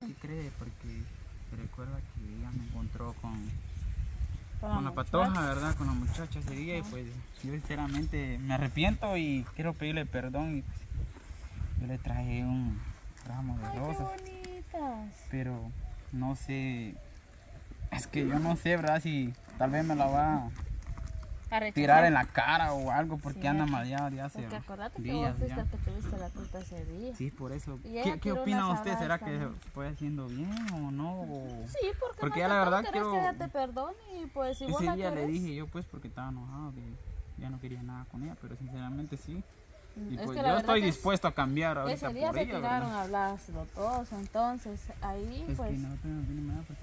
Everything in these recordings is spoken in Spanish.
sí cree, porque recuerda que ella me encontró con la patoja, ¿verdad? Con la muchacha ese día y pues yo sinceramente me arrepiento y quiero pedirle perdón y pues, yo le traje un ramo de rosas. Qué bonitas. Pero no sé, es que yo no sé, ¿verdad? Si tal vez me la va a tirar en la cara o algo porque anda mareado ya hace porque acordate que días vos fuiste ya. el que tuviste la culpa ese día. Sí, por eso. Y ella ¿Qué tiró opina las usted? ¿Será que también. se puede haciendo bien o no? Sí, Porque no ya la verdad querés quiero... que ella te perdone y pues si vos Ese la día le querés. dije yo pues porque estaba enojado que ya no quería nada con ella, pero sinceramente sí. Y Es pues que la yo verdad estoy que dispuesto a cambiar ahorita ese día por se ella, tiraron ¿verdad? a hablarlo todos, entonces ahí Es pues... que no viene nada porque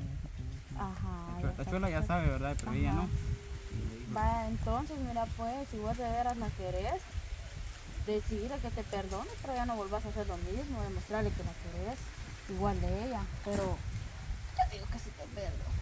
Ajá. la Chola ya sabe, ¿verdad? Pero ella no. Va, entonces mira pues, si vos de veras la querés, decirle que te perdone, pero ya no volvás a hacer lo mismo, demostrarle que la querés, igual de ella, pero yo digo que sí te perdono.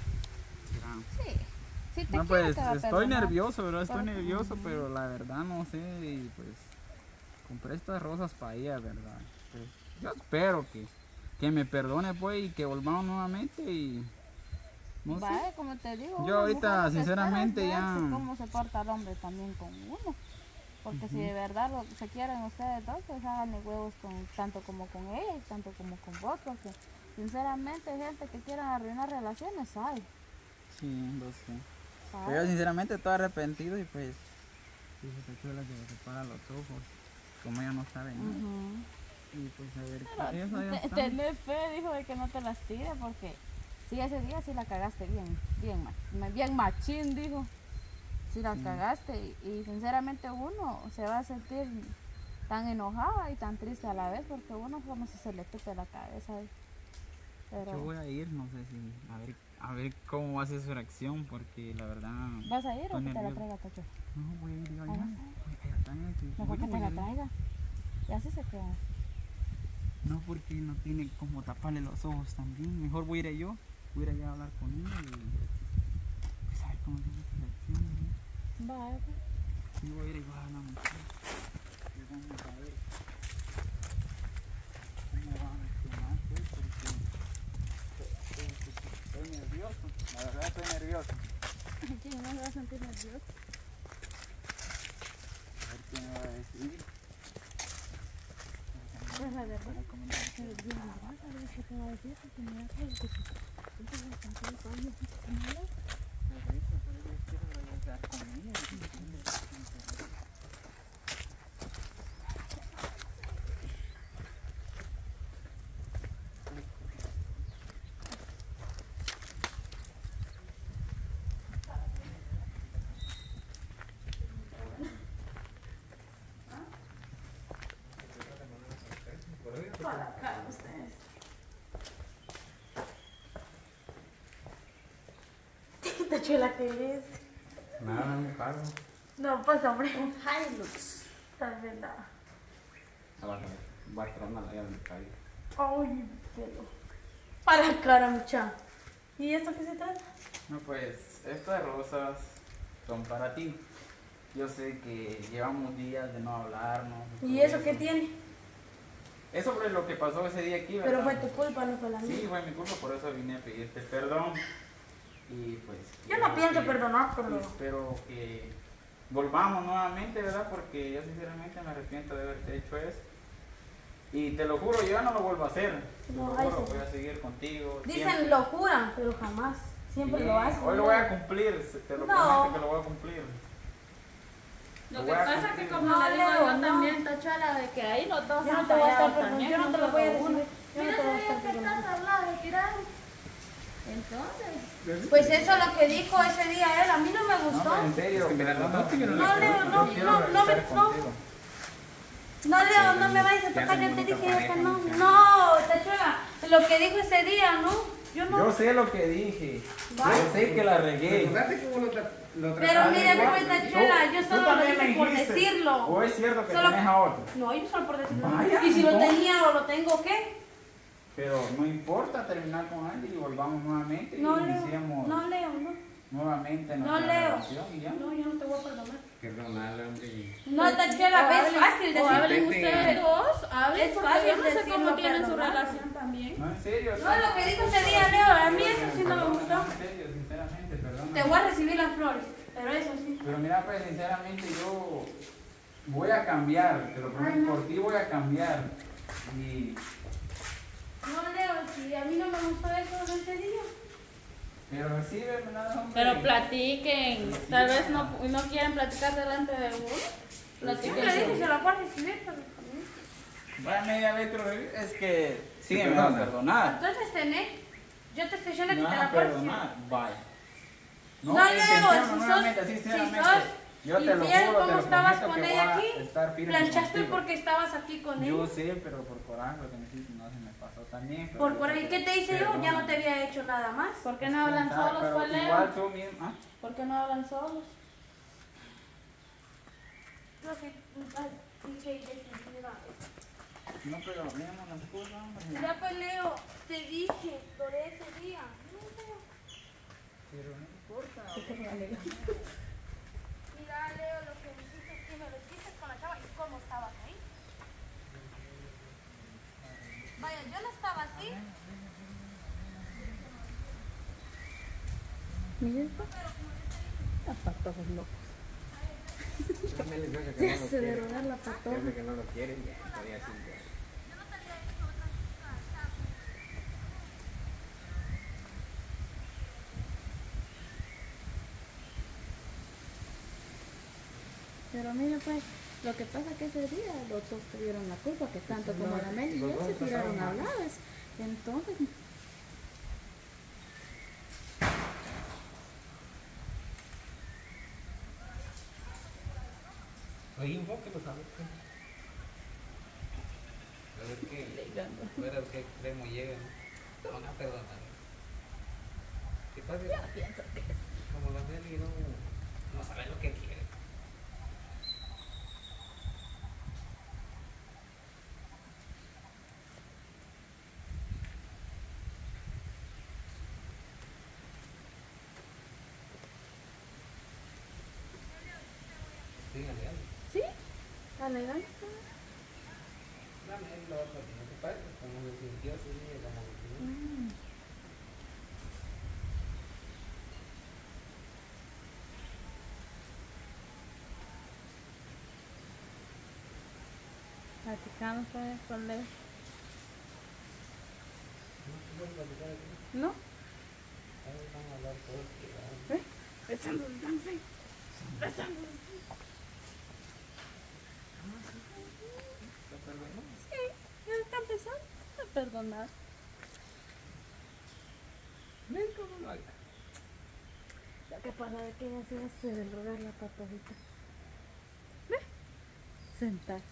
Sí, si te No, quiere, pues te va a estoy perdonar. nervioso, ¿verdad? Estoy nervioso, pero la verdad no sé. Y pues compré estas rosas para ella, ¿verdad? Pues, yo espero que me perdone, pues, y que volvamos nuevamente. Y no sé. Vaya, como te digo, Yo ahorita, sinceramente, ya ya. cómo se porta el hombre también con uno. Porque si de verdad se quieren ustedes dos, pues háganle huevos tanto como con ella y tanto como con vos. Porque sinceramente gente que quieran arruinar relaciones hay. Sí, lo sé. Pero yo sinceramente estoy arrepentido y pues dice esta Chola que se para los ojos. Como ella no sabe nada. Y pues a ver, eso ya está. Tener fe, dijo, de que no te las tire porque sí, ese día sí la cagaste bien machín, dijo. Sí la cagaste y sinceramente uno se va a sentir tan enojada y tan triste a la vez porque uno como si se le tupe la cabeza. Pero Yo voy a ir, no sé si, a ver cómo va a ser su reacción porque la verdad... ¿vas a ir o que te la traiga Tacho? No, voy a ir yo allá. Mejor que te la traiga. Y así se queda. No, porque no tiene como taparle los ojos también. Mejor voy a ir yo. Voy a ir allá a hablar con ella y pues a ver cómo es su reacción. Vale. Sí, voy a ir igual a la mujer. Y vamos a ver cómo va a reaccionar, pues, porque estoy nervioso. La verdad estoy nervioso. ¿Quién no se va a sentir nervioso? A ver qué me va a decir. Pues la verdad, es bien grande, a ver qué te va a decir, porque mira que es bastante de todo, Por eso quiero regresar con ella. para acá ustedes. ¿Te chula que eres? Nada, un carro. No, pues hombre, un Hilux. Tal vez nada. Va a traer una laya de calle. Ay, pelo. Para la cara, mucha. ¿Y esto qué se trata? No, pues estas rosas son para ti. Yo sé que llevamos días de no hablarnos. ¿Y eso qué tiene? Es sobre lo que pasó ese día aquí, ¿verdad? Pero fue tu culpa, no fue la mía. Sí, fue mi culpa, por eso vine a pedirte perdón. Y pues... Yo no pienso perdonar, pero... Espero que volvamos nuevamente, ¿verdad? Porque yo sinceramente me arrepiento de haberte hecho eso. Y te lo juro, yo ya no lo vuelvo a hacer. Te No, lo ay, juro, sí. voy a seguir contigo. Dicen siempre. lo juran, pero jamás. Siempre Sí, lo hacen. hoy lo voy a cumplir, te lo No. prometo que lo voy a cumplir. Lo que pasa es que como No, le digo Leo, yo no. también, Tachala, de que ahí los dos Yo no han te voy a estar fallado perdonando, también, yo no te lo solo voy a uno. decir. Yo no Mira, te voy a ese estar día que perdonando. estás hablando de tirar. Entonces, Pues eso es lo que dijo ese día él, a mí no me No, gustó. pero en serio, Es que mira, No, Leo, no, yo quiero no, no, regresar no. contigo. No, Leo, no me vayas a tocar, yo te dije que no. No, Tachuela, lo que dijo ese día, ¿no? Yo no. Yo sé lo que dije. Va. Yo sé que la regué. Recuerda que vos lo Pero trataste mira, igual. pues Tachuela, yo Tú solo lo también me dije por dijiste. decirlo. ¿O es cierto que Solo- tenés a otro? No, yo solo por decirlo. Vaya, Y si lo entonces. tenía o lo tengo, ¿qué? Pero no importa terminar con alguien y volvamos nuevamente No, y Leo, iniciemos no, Leo, no. nuevamente No, nuestra Leo. relación y ya. No, yo no te voy a perdonar. Perdonarle, hombre. Y... No, Tachela, es fácil O hablen decirte. ustedes dos, hablen, Es porque fácil yo no sé decirlo, cómo tienen su perdonar. relación también. No, en serio. No, lo que dijo ese día, Leo, a mí eso sí no me gustó. En serio, sinceramente, perdón. Te voy a recibir las flores, pero eso sí. Pero mira, pues sinceramente yo voy a cambiar, te lo prometo, por ti voy a cambiar. Y... No, Leo, si a mí no me gustó eso de ese día. Pero recíbeme nada, hombre. Pero platiquen, tal vez no quieren platicar delante de uno. Siempre Platiquen. dije, se lo voy a recibir, pero Vaya media vez que lo reví- es que sí me perdona. vas a perdonar. entonces tenés. Yo te estoy diciendo Me que te vas la a puedo decir. perdonar, vaya. No, Leo, intentémoslo si nuevamente, sos, sinceramente. si sos Yo te lo infiel juro, te como lo estabas prometo con que ella voy a aquí, estar firme planchaste contigo. porque estabas aquí con Yo ella. sé, pero por coraje lo que me hiciste no se me pasó también. pero Por yo coraje, te- ¿qué te hice yo? Ya no perdóname. te había hecho nada más. ¿Por qué no hablan ¿Sabes? solos, Pero pues, Leo? igual tú mismo, ¿ah? ¿Por qué no hablan solos? Lo que dije y decidí una vez. No, pero veamos las cosas, hombre. Mira, pues Leo, te dije lo de ese día. No, Leo. Pero no importa. Mira, Leo, lo que me hiciste aquí, me lo hiciste con la chava y cómo estabas ahí. Vaya, yo no estaba así. Miren, las patojos locos. Dame el beso que Se no lo hace quiere. derogar la patoja. Dice que no lo quiere, ya, todavía sí. Ya. Pero mira pues, lo que pasa es que ese día los dos tuvieron la culpa, que tanto como la Mel y los él dos se tiraron a pasaron mal. habladas. Entonces, Oye, un poco lo sabes. A ver qué, a ver a qué extremo llega, ¿no? Te van a perdonar. ¿Qué pasa? Como la Meli no sabe lo que quiere. Sí, dale. sí, alegante. La Meli lo va a platicar. ¿Qué pasa? Como se sintió ese día, como se sintió. Platicando pues con Leo. ¿No se puede platicar aquí? ¿No? Ahí van a hablar todos que Besándose tan feo. Besándose. Sí, ya está empezando a perdonar. ven como no haga. Lo que pasa es que ella se hace de drogar la patojita. Ve, sentarse.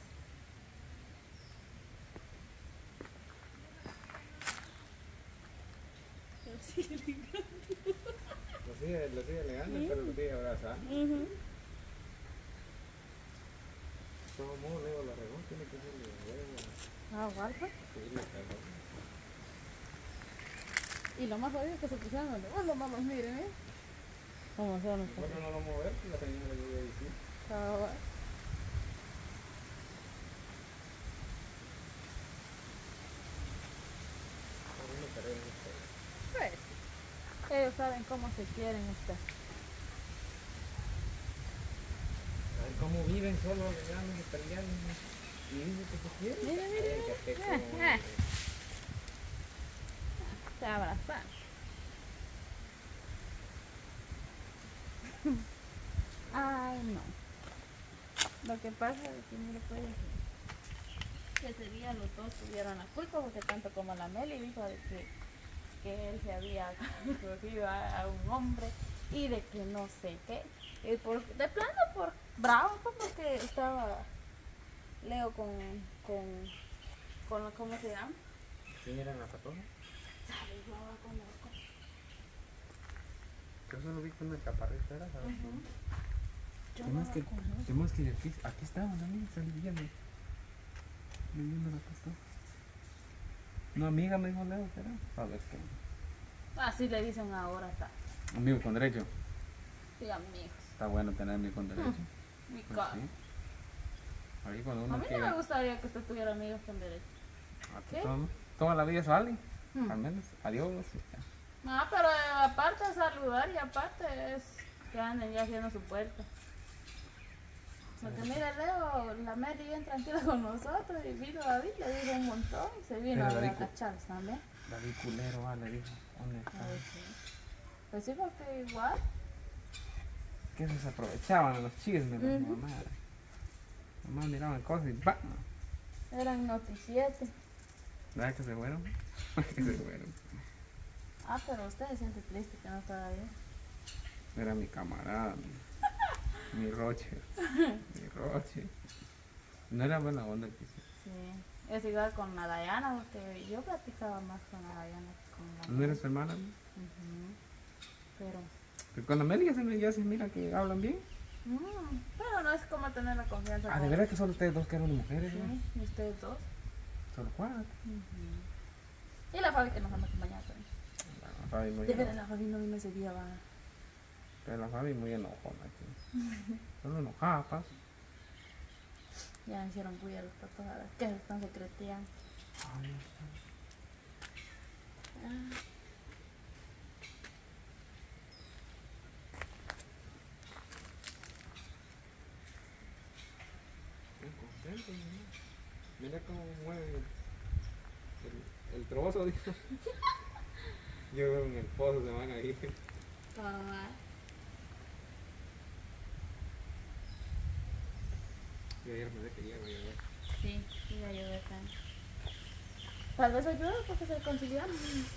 Lo sigue elegante, pero lo sigue abrazando. Todo modo, Leo la regó, tiene que ser de Ah, guarda. sí, la cagó. Y lo más jodido es que se pusieron los dos, mamás, miren, ¿eh? Vamos a hacer Bueno, no lo mover, la señora llega y sí. A mí me carga en esto. Pues, ellos saben cómo se quieren estar. A ver cómo viven solo, peleando, peleando. Y dice que se quieren. Mira, mira, Ay, que te mira. Se abrazan. Ay, no. Lo que pasa es que, mire, pues, que ese día los dos tuvieron la culpa, porque tanto como la Meli dijo de que él se había cogido a un hombre y de que no sé qué. Y de plano por bravo, pues, porque estaba Leo con ¿cómo se llama? ¿Quién era la patoja? Sabe, yo ahora conozco. Yo solo vi con una chaparrita, ¿era? ¿Sabes? Yo Además no que, la conozco. además que aquí estaban también, saliendo. Viviendo la patoja. Una amiga me dijo Leo, ¿será? A ver qué. Así le dicen ahora, está. Amigo con derecho. Sí, amigos. Está bueno tener amigos con derecho. Mi Pues cara. sí. Ahí cuando A uno mí no quiere. me gustaría que usted tuviera amigos con derecho. ¿Qué? Toda la vida eso vale. Hmm. Al menos. Adiós. No, pero aparte de saludar y aparte es que anden ya haciendo su puerta. Porque mira, Leo, la Mary bien tranquila con nosotros y vino David, le dijo un montón y se vino Pero a David, cachar también. David culero, vale, dijo. ¿Dónde está? Pues sí. Pues sí, porque igual. Que se aprovechaban de los chismes, las Ujú. mamás. Mamás miraban cosas y ¡pam! Eran noticiete. ¿Verdad que se fueron? Que se fueron. Ah, pero usted se siente triste que no estaba ahí. Era mi camarada, mi Roche. Mi Roche. No era buena onda que sí. Sí. Es igual con la Dayana, porque yo platicaba más con la Dayana que con la ¿No Mary. eres su hermana? Ujú. Pero. Pero con Amelia ya se mira que hablan bien. Pero no es como tener la confianza. Ah, de con- verdad que solo ustedes dos que eran mujeres, ¿no? Sí, y ustedes dos. Solo cuatro. Y la Fabi que nos anda acompañando también. Bueno, la Fabi muy De verdad, enojona. la Fabi no vino ese día, va. Pero la Fabi muy enojona aquí. Solo enojada, pasa. Ya me hicieron bulla los patos ahora. Que se están secreteando. Ay, estoy contento, mira. Mira cómo mueve el trozo, dijo. Yo veo en el pozo se van a ir. Mamá. Yo ayer me dejé que llego, ya ver. Sí, sí, ya llovió acá. Tal vez ayuda porque se conciliaron.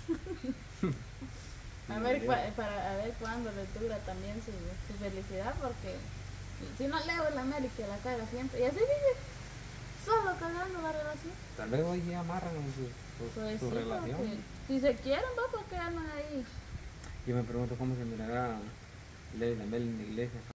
A ver, para a ver cuándo le dura también su felicidad, porque si no Leo es la Mary que la caga siempre. Y así vive, solo cagando la relación. Tal vez hoy ya amarran Pues su sí, relación. porque si se quieren, va porque andan ahí. Yo me pregunto cómo se mirará Ley de la iglesia.